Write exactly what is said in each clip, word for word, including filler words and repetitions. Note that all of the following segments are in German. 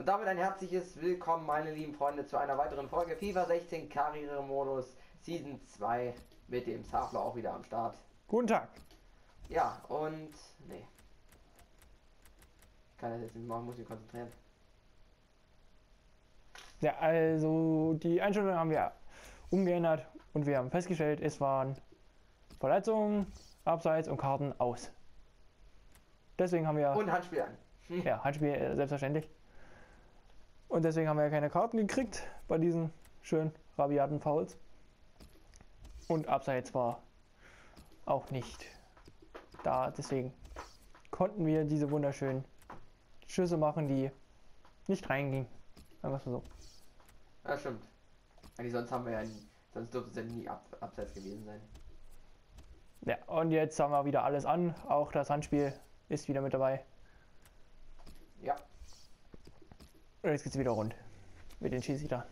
Und damit ein herzliches Willkommen, meine lieben Freunde, zu einer weiteren Folge FIFA sechzehn Karrieremodus Season zwei mit dem Safler auch wieder am Start. Guten Tag. Ja, und... nee. Ich kann das jetzt nicht machen, muss mich konzentrieren. Ja, also die Einstellungen haben wir umgeändert und wir haben festgestellt, es waren Verletzungen, Abseits und Karten aus. Deswegen haben wir... Und Handspiel an. Hm. Ja, Handspiel äh, selbstverständlich. Und deswegen haben wir keine Karten gekriegt bei diesen schönen rabiaten Fouls. Und Abseits war auch nicht da, deswegen konnten wir diese wunderschönen Schüsse machen, die nicht reingingen. Sagen wir es mal so. Ja, stimmt. Eigentlich sonst haben wir ja nie, sonst dürfte es ja nie ab, abseits gewesen sein. Ja, und jetzt haben wir wieder alles an. Auch das Handspiel ist wieder mit dabei. Ja. Und jetzt geht's wieder rund. Mit den Schießsiedern.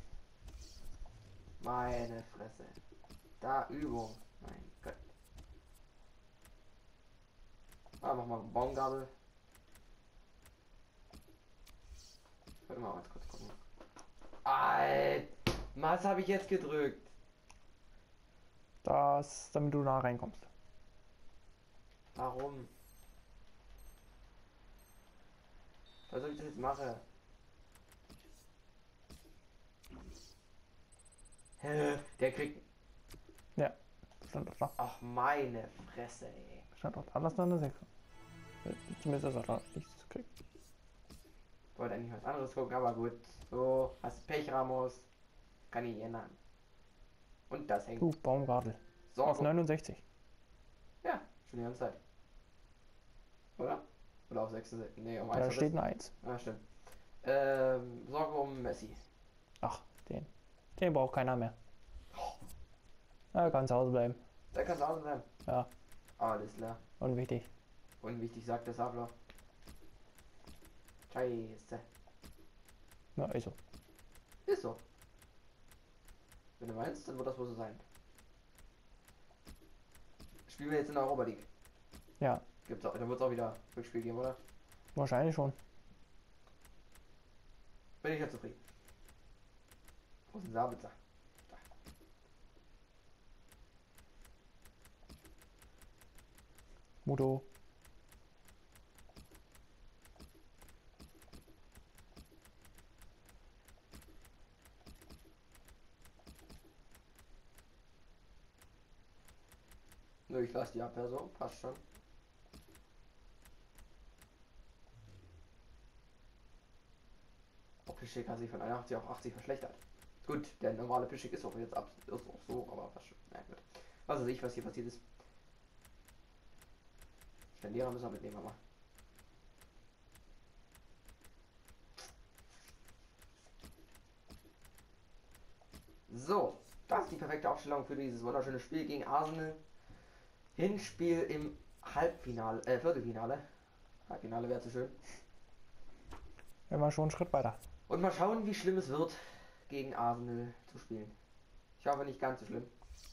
Meine Fresse. Da Übung. Mein Gott. Ah, mach mal Baumgabel. Ich wollte mal ganz kurz gucken. Alter, was habe ich jetzt gedrückt? Das, damit du da reinkommst. Warum? Was soll ich das jetzt machen? Hä? Der kriegt... Ja, stand doch da. Ach, meine Fresse, ey. Stand doch da, lass noch eine sechs. Zumindest ist er da nichts zu kriegen. Ich wollte eigentlich was anderes gucken, aber gut. So, hast Pech, Ramos. Kann ich ändern. Und das hängt. Du, Baumgartel. So, Auf neunundsechzig. ja, schon die ganze Zeit. Oder? Oder auf sechsundsechzig? Nee, um Da eins. steht eine eins. Ah, stimmt. Ähm, Sorge um Messi. Ach, den. Den braucht keiner mehr. Er kann zu Hause bleiben. Da kann es auch sein. Ja, Alles klar. unwichtig. Unwichtig, sagt der Sabler. Scheiße. Na, ist so. Ist so. Wenn du meinst, dann wird das wohl so sein. Spielen wir jetzt in der Europa League. Ja, Gibt's auch, da wird es auch wieder Rückspiel geben, oder? wahrscheinlich schon. Bin ich ja zufrieden. Wo ist denn Sabitzer? Da. Muto. Nö, ich lasse die Abwehr so, passt schon. Oh, Pischik hat sich von einundachtzig auf achtzig verschlechtert. Gut, der normale Pischik ist auch jetzt ab, ist auch so, aber passt schon. Na gut. Was weiß ich, was hier passiert ist. Den Lehrer müssen wir mitnehmen, aber. So, das ist die perfekte Aufstellung für dieses wunderschöne Spiel gegen Arsenal. Hinspiel im Halbfinale, äh, Viertelfinale. Halbfinale wäre zu schön. Wir waren schon einen Schritt weiter. Und mal schauen, wie schlimm es wird, gegen Arsenal zu spielen. Ich hoffe nicht ganz so schlimm.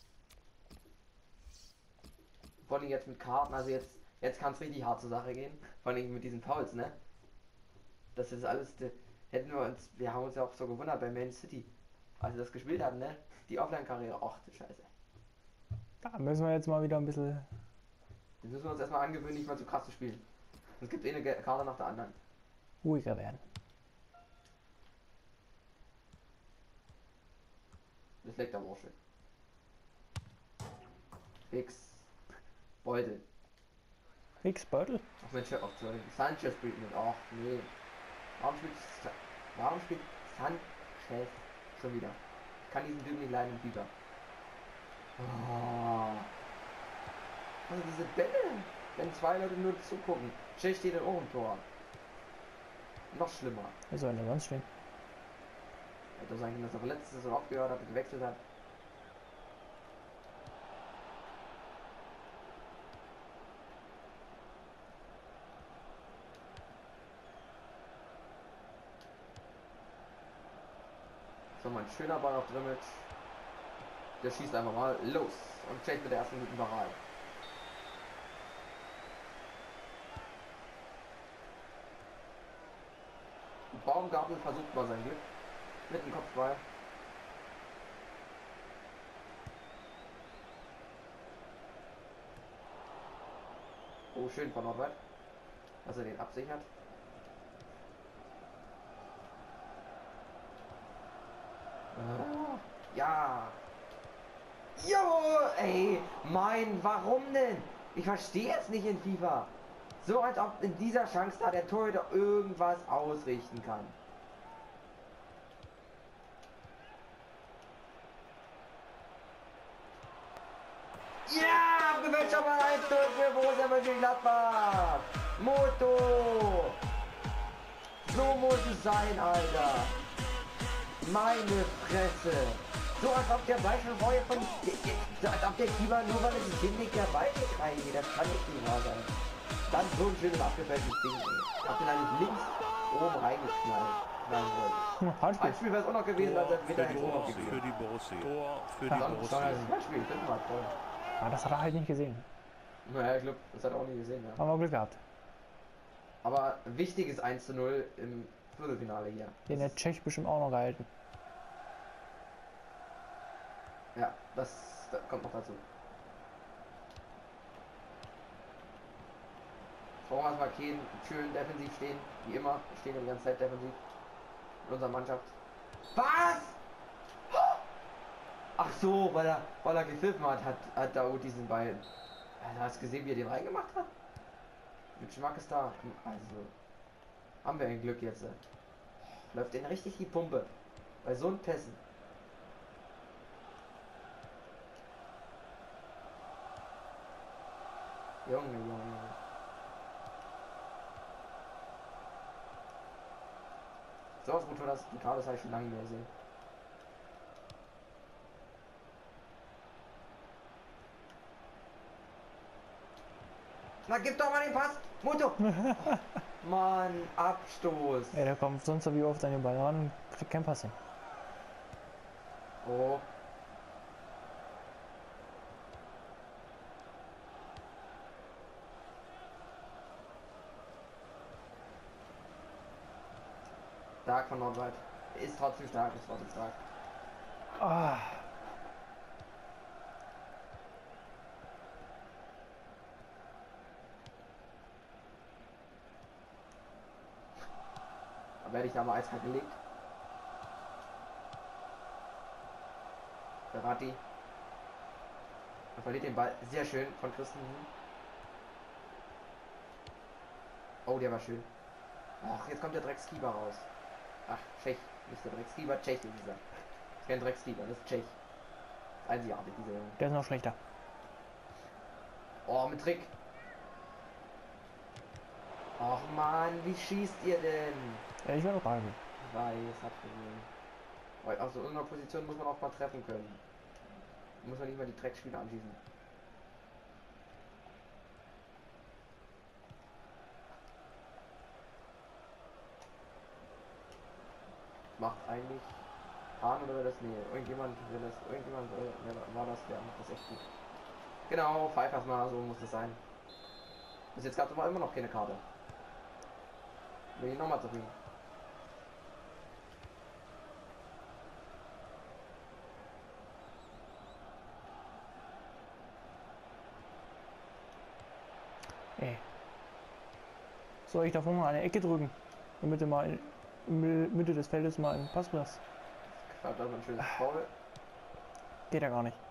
Vor allem jetzt mit Karten, also jetzt, jetzt kann es richtig hart zur Sache gehen. Vor allem mit diesen Fouls, ne? Das ist alles, de, hätten wir uns, wir haben uns ja auch so gewundert bei Man City, als wir das gespielt haben, ne? Die Offline-Karriere, ach du Scheiße. Da müssen wir jetzt mal wieder ein bisschen Jetzt müssen wir uns erstmal angewöhnen, nicht mal so krass zu spielen. Es gibt eh eine Karte nach der anderen. ruhiger werden. Das leckt aber auch schön. Fix. Beutel. Fix Beutel? Ach Mensch, hör auf zu reden. Sanchez spielt mit. Ach nee. Warum spielt, Sa warum spielt Sanchez schon wieder? Ich kann diesen Typen nicht leiden im FIFA. Oh. Also diese Bälle. Wenn zwei Leute nur zugucken. Schnell steht dann auch im Tor. Noch schlimmer. Wer soll denn sonst stehen? Hätte sein können, dass er verletzt ist und aufgehört hat und gewechselt hat. So, mein schöner Ball auf Drimmel. Der schießt einfach mal los und checkt mit der ersten guten Parade. Baumgarten versucht mal sein Glück mit dem Kopfball. Oh, schön von Nordweit, dass er den absichert. Äh, ja. Jo, ey, mein, warum denn? Ich verstehe es nicht in FIFA. So als ob in dieser Chance da der Torhüter irgendwas ausrichten kann. Ja, gewinnt schon mal eins für Borussia Mönchengladbach. Moto. So muss es sein, Alter. Meine Fresse. So als ob der Ball schon vorher von... So als ob der Keeper nur weil es sich hinlegt, der Ball nicht reingeht. Das kann nicht die wahr sein. Dann so ein schönes abgefälltes Ding. Ey. Hab den eigentlich links oben reingeknallt. Hm, Handspiel. Handspiel wäre es auch noch gewesen, als er wieder für, die hätte auch noch Borussia, gegeben. für die Borussia. Tor für die Ja. Dann Borussia. stand er sich Handspiel. Das war toll. Ah, das hat er halt nicht gesehen. Naja, ich glaube, das hat er auch nie gesehen. Ja. Haben wir Glück gehabt. Aber wichtiges eins zu null im Viertelfinale hier. Den hat Tschech bestimmt auch noch gehalten. Ja, das, das kommt noch dazu. Brauchen wir erstmal Kane schön defensiv stehen. Wie immer, wir stehen ja die ganze Zeit defensiv. In unserer Mannschaft. Was? Ach so, weil er, weil er gepfiffen hat, hat, hat Daoud diesen Ball. Ja, hast du gesehen, wie er den reingemacht hat? Mit Geschmack ist da. Also, haben wir ein Glück jetzt. Läuft den richtig die Pumpe. Bei so einem Pässen. Junge, Junge, Junge. So was gut für das. Die Karte habe ich schon lange nicht mehr gesehen. Na, gib doch mal den Pass! Muto! Mann, Abstoß! Ey, der kommt sonst so wie oft an den Ball ran und kriegt kein Pass hin. Oh. Stark von Nordweit. Ist trotzdem stark, ist trotzdem stark. Ah, Da werde ich da mal eiskalt gelegt. Berati. Er verliert den Ball sehr schön von Christensen. Oh, der war schön. Ach, jetzt kommt der Dreckskeeper raus. Ach, Tschech. Nicht der Dreckskeeper, Tschech ist dieser. Das ist kein Dreckskeeper, das ist Tschech. Das ist einzigartig, dieser Junge. der ist noch schlechter. Oh, mit Trick. Ach man, wie schießt ihr denn? Ja, ich werde noch da gewesen. Ich weiß, hat gesehen. Weil auf so einer Position muss man auch mal treffen können. Muss man nicht mal die Dreckspiele anschießen. Macht eigentlich Hahn oder das? Nee, irgendjemand will das. Irgendjemand will, wer war das? Der macht das echt gut. Genau, Pfeifers mal, so muss es sein. Bis jetzt gab es aber immer noch keine Karte. Will ich nochmal zufrieden. Ey. Soll ich da vorne eine Ecke drücken? Damit du mal in, in Mitte des Feldes mal einen Pass hast. Schreibt also ein schönes Foul. Geht ja gar nicht.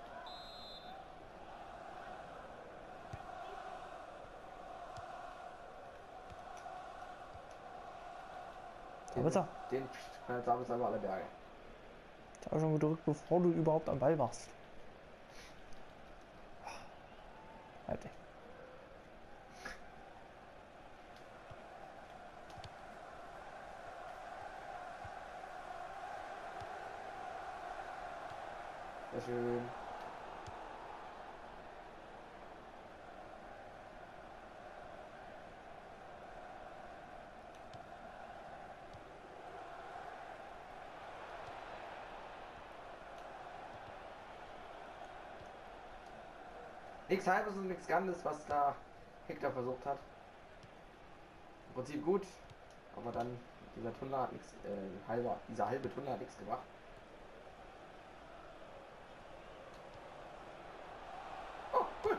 Den, Sabitzer. den knallt Sabitzer über alle Berge. Ich habe schon gedrückt, bevor du überhaupt am Ball warst. Halt dich. Sehr schön. Nichts halbes und nichts Ganzes, was da Hector versucht hat. Im Prinzip gut, aber dann Dieser Tunnel hat nichts, äh, halber, dieser halbe Tunnel hat nichts gebracht. Oh, gut.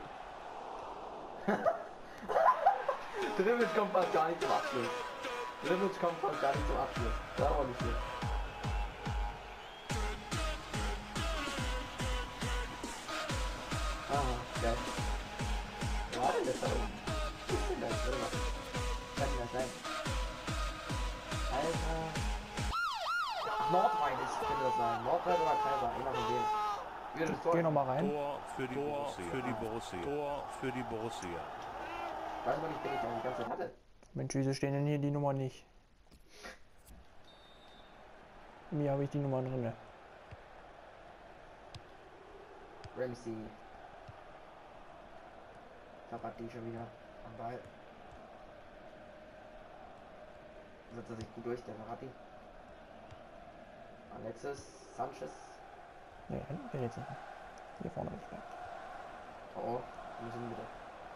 Dribbic kommt fast gar nicht zum Abschluss. Dribbic kommt fast gar nicht zum Abschluss. Das war nicht schlecht. Ah, geil. Wo war denn das da oben? Was ist denn das? Warte mal. Kann denn das sein? Alter. Ach, Nordrhein ist, könnte das sein. Nordrhein oder Kaiser, einer von denen. Wieder das Tor. Geh nochmal rein. Tor für die Borussia. Für die Borussia. Tor für die Borussia. Weiß man nicht, wen ich da die ganze Zeit hatte. Mensch, wieso stehen denn hier die Nummer nicht? Mir habe ich die Nummer drin. Ramsey. Verratti schon wieder am Ball. Setzt er sich gut durch, der Verratti. Alexis Sanchez. Ne, der jetzt nicht. Hier vorne nicht mehr. Oh, wir müssen wieder.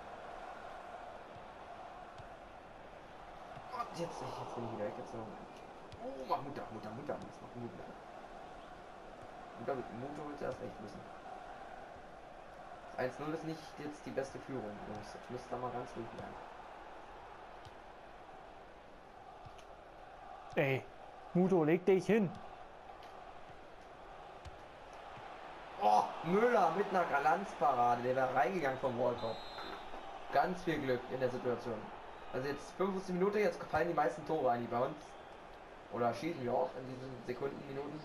Und jetzt, jetzt bin ich wieder weggezogen. Oh, mach Mutter, Mutter, Mutter, das macht Mutter. Mutter mit Mutter wird erst recht müssen. eins null ist nicht jetzt die beste Führung, Jungs. Jetzt müsst ihr mal ganz ruhig bleiben. Ey, Muto, leg dich hin. Oh, Müller mit einer Galanzparade, der wäre reingegangen vom World Cup. Ganz viel Glück in der Situation. Also jetzt fünfundfünfzig Minuten, jetzt fallen die meisten Tore ein, die bei uns. Oder schießen wir auch in diesen Sekunden, Minuten.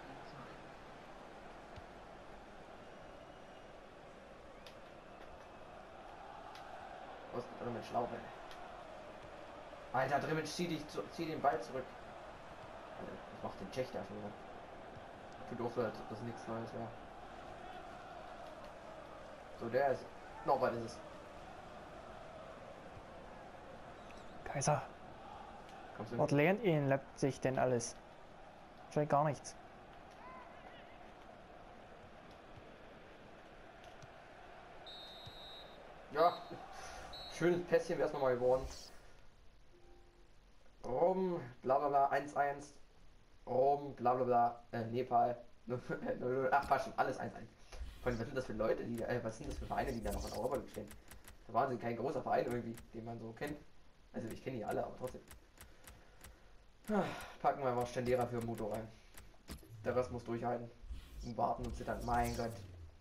Was ist drin mit Schlaufe? Alter, Drimmitsch, zieh dich, zu, zieh den Ball zurück. Alter, was macht den Tschech da schon wieder? Tut auch so, als ob das nichts Neues wäre. So, der ist. Noch weit ist es. Kaiser, Kommst du was lernt ihr in Leipzig denn alles? Wahrscheinlich gar nichts. Ja, schönes Pässchen wäre es nochmal geworden. Rom, bla bla bla, eins eins. Rom, bla bla bla, äh, Nepal. Ach, fast schon alles eins eins. Was sind das für Leute, die, äh, was sind das für Vereine, die da noch in Europa stehen? Da waren sie kein großer Verein irgendwie, den man so kennt. Also ich kenne die alle, aber trotzdem. Ah, packen wir mal Stendera für Muto rein. Der Rest muss durchhalten. Und warten und zittern. Mein Gott.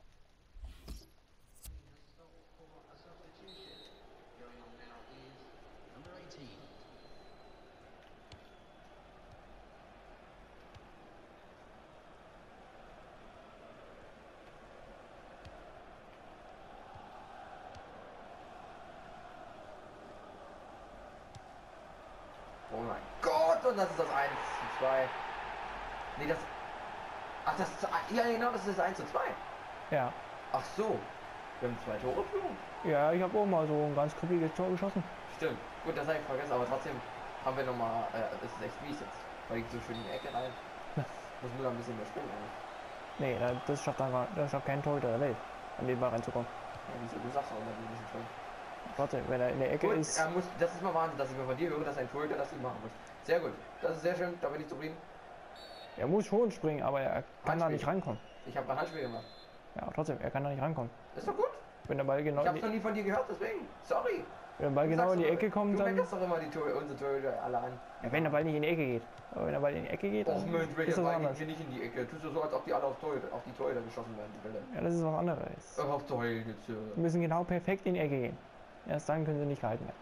Oh mein Gott, und das ist das eins zu zwei. Nee, das. Ach, das ist. Ja, genau, das ist das eins zu zwei. Ja. Ach so. Wir haben zwei Tore Führung. Ja, ich habe auch mal so ein ganz kruppiges Tor geschossen. Stimmt. Gut, das habe ich vergessen, aber trotzdem haben wir nochmal. Äh, es ist echt mies jetzt. Weil ich so schön in die Ecke rein. Muss Müller ein bisschen mehr springen eigentlich. Nee, da- das schafft einfach, das schafft kein Torhüter der Welt, an den Ball reinzukommen. Ja, wieso? Du sagst auch immer, die müssen springen. Trotzdem, wenn er in der Ecke Gut, ist, er muss, das ist mal Wahnsinn, dass ich mir von dir höre, dass ein Torhüter das nicht machen muss. Sehr gut. Das ist sehr schön, da bin ich zufrieden. er muss schon springen, aber er kann da Handspiel. nicht rankommen. Ich habe ein Handspiel gemacht. Ja, trotzdem, er kann da nicht rankommen. Ist doch gut. Wenn der Ball genau Ich in hab's die, noch nie von dir gehört, deswegen. Sorry. wenn der Ball Du genau sagst in die doch- Ecke kommt, Du dann. meckerst doch immer die Tor unsere Torhüter alle an. Ja, wenn der Ball nicht in die Ecke geht. Aber wenn der Ball in die Ecke geht, Och dann Mensch, welcher ist das Ball anders. geht hier nicht in die Ecke? Tust du so, als ob die alle auf, Torhüter, auf die Torhüter geschossen werden, die Bälle. Ja, das ist was anderes. Hör auf zu heulen jetzt hier. Die müssen genau perfekt in die Ecke gehen. Erst dann können sie nicht gehalten werden.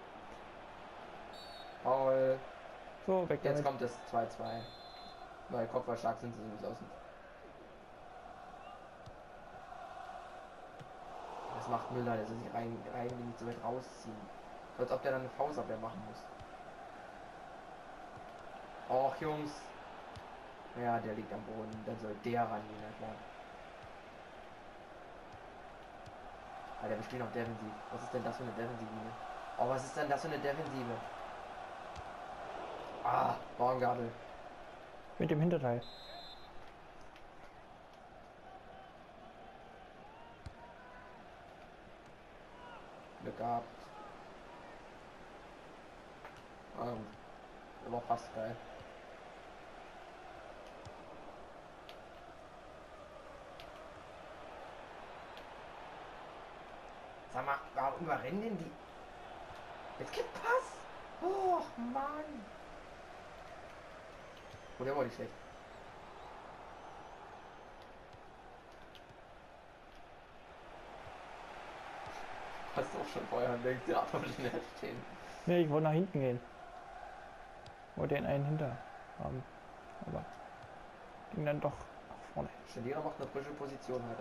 Paul. So, weg Jetzt damit. kommt das zwei zwei. Weil Kopfballstark sind sie sowieso außen. Was macht Müller, dass er sich rein, rein nicht so weit rausziehen? So als ob der dann eine Faustabwehr machen muss. Och Jungs. Ja, der liegt am Boden. Dann soll der rangehen, na klar. Alter, wir stehen auf Defensiv. Was ist denn das für eine Defensive? Oh, was ist denn das für eine Defensive? Ah, Baumgartel. Mit dem Hinterteil. Glück gehabt. Ähm, wir aber fast geil. Sag mal, warum überrennen denn die? Jetzt gibt Pass! Oh Mann! Oh, der war nicht schlecht. Hast du auch schon vorher an der Theater schnell stehen. Ne, ich wollte nach hinten gehen. Wollte den einen hinter haben. Aber ging dann doch nach vorne. Stendera macht eine frische Position heute.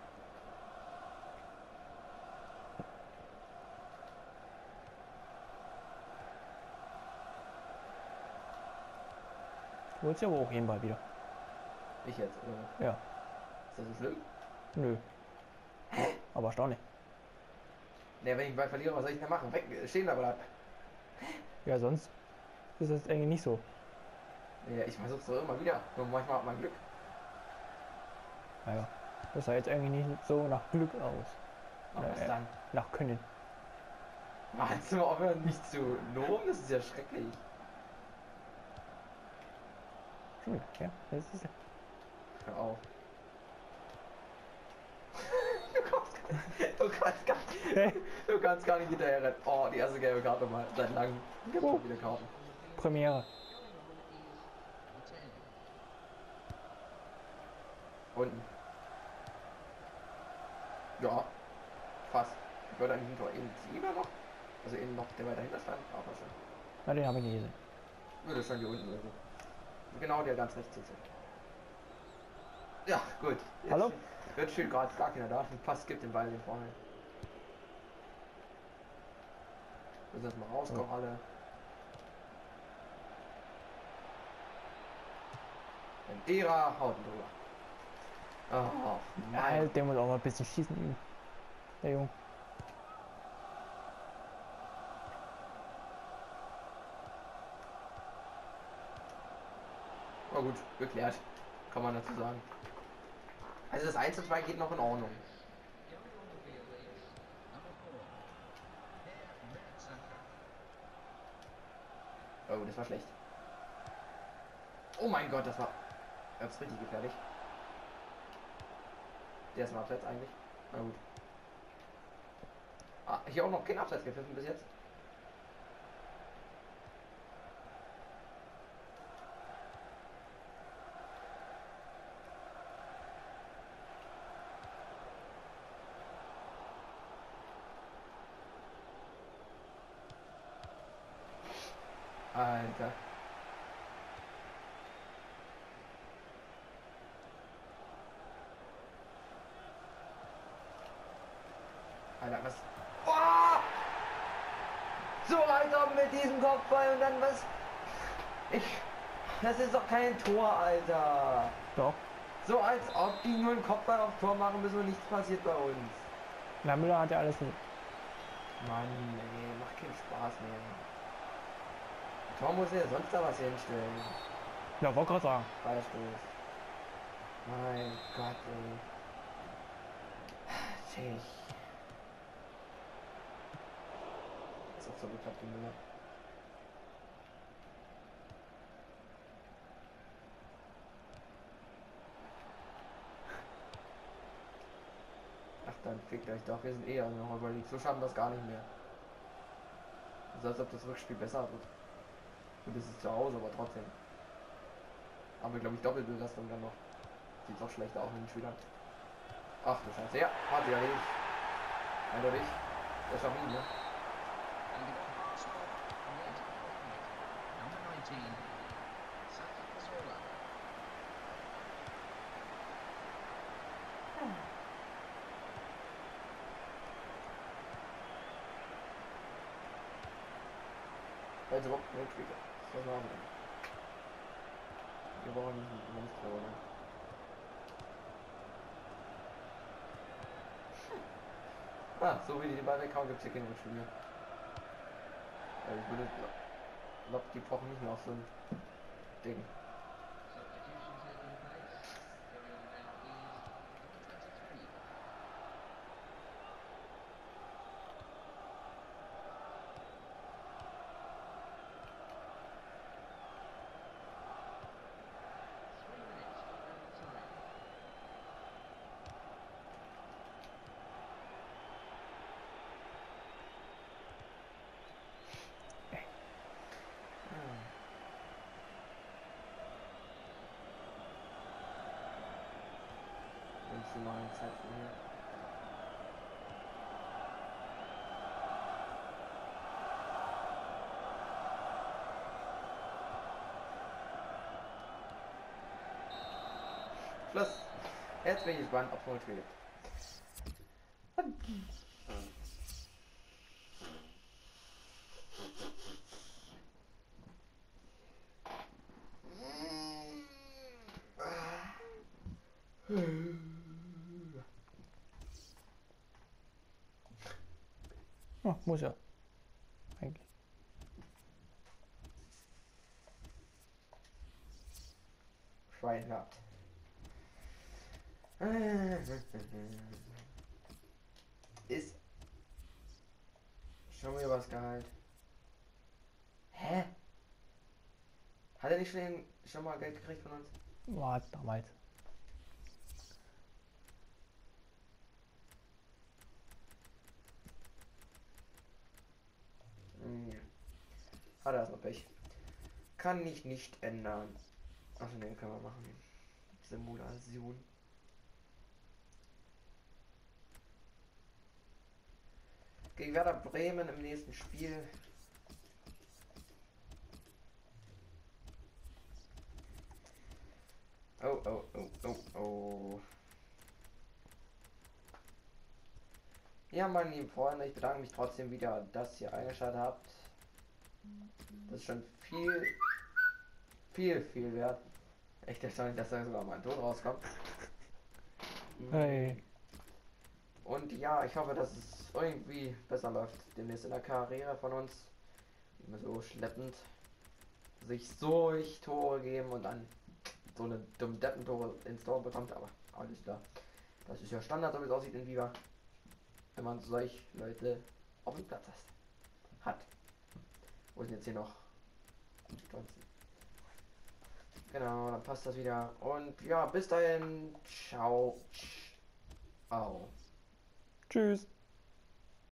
Du holst ja aber auch jeden Ball wieder. Ich jetzt, oder? Ja. Ist das so schlimm? Nö. Hä? Aber erstaunlich. Ne, wenn ich den Ball verliere, was soll ich denn machen? Weg, stehen da bleiben. Ja, sonst ist das eigentlich nicht so. Ja, ich versuch's doch immer wieder. Nur manchmal hat man Glück. Naja, das sah jetzt eigentlich nicht so nach Glück aus. Aber Na, was äh, dann? Nach Können. Meinst du aufhören, mich zu loben? Das ist ja schrecklich. Schon, ja, das ist Hör auf. Du kommst gar nicht, du kannst gar nicht, du kannst gar nicht hinterher rennen. Oh, die erste gelbe Karte mal seit langem. Gibt Oh. schon wieder Karten. Premiere. Unten. Ja, fast. Ich wollte eigentlich ein Tor eben lieber noch. Also eben noch, der weiter dahinter stand, aber schon. Na, den habe ich nicht gesehen. Ja, das stand hier unten irgendwo. Genau, der ganz rechts sitzt. Ja, gut. Jetzt Hallo? Wird schön gerade gar keiner da. Ein Pass gibt den Ball den vorne. Müssen jetzt mal rauskommen alle. Dera haut ihn drüber. Oh, Ja, nein. der muss auch mal ein bisschen schießen üben. Der Junge. Na gut, geklärt. Kann man dazu sagen. Also das eins zu zwei geht noch in Ordnung. Oh, das war schlecht. Oh mein Gott, das war ganz richtig gefährlich. Der ist im Abseits eigentlich. Na gut. Ah, hier auch noch kein Abseits gepfiffen bis jetzt. Alter. Alter, was? Oh! So, Alter, mit diesem Kopfball und dann was? Ich... Das ist doch kein Tor, Alter. Doch. So als ob die nur einen Kopfball auf Tor machen müssen und nichts passiert bei uns. Na, Müller hat ja alles mit. Mann, ey, macht keinen Spaß mehr. Tor muss ja sonst da was hinstellen. Ja, wollte gerade sagen. Freistoß. Mein Gott, ey. Tschech. Ist auch so geklappt wie Müller. Ach, dann fickt euch doch. Wir sind eh an der Europa League. So schaffen wir das gar nicht mehr. So als ob das Rückspiel besser wird. Und das ist zu Hause, aber trotzdem. Haben wir, glaube ich, Doppelbelastung dann noch. Sieht auch schlechter aus mit den Schülern. Ach du Scheiße. Ja, hat sie ja nicht. Eindeutig. Das war ihn, ne? Also, ne, Twitter. Was machen wir denn? Wir brauchen nicht ein Monster, oder? Ah, so wie die den Ball weghauen, gibt es hier keine Rückspiele. Ja, ich würde glaube, die brauchen nicht mehr auf so ein Ding. neuen Zeit von mir. Schluss. Jetzt bin ich gespannt, ob es noch gibt. Oh, muss ja. Eigentlich. Schwein gehabt. Ist schon wieder was Gehalt. Hä? Hat er nicht schon, schon mal Geld gekriegt von uns? War damals. Hm. Hat er erstmal Pech. Kann ich nicht ändern. Achso, ne, können wir machen. Simulation. Gegen Werder Bremen im nächsten Spiel. Oh, oh, oh, oh, oh. Ja, meine lieben Freunde, ich bedanke mich trotzdem wieder, dass ihr eingeschaltet habt. Das ist schon viel, viel, viel wert. Echt erstaunlich, dass da sogar mein Ton rauskommt. Hey. Und ja, ich hoffe, dass es irgendwie besser läuft demnächst in der Karriere von uns. Immer so schleppend sich so durch Tore geben und dann so eine dumme Deppentore ins Tor bekommt, aber alles klar. Das ist ja Standard, so wie es aussieht in Viva. Wenn man solch Leute auf dem Platz hast. Hat. Wo sind jetzt hier noch Johnson? Genau, dann passt das wieder. Und ja, bis dahin. Ciao. Ciao. Tschüss.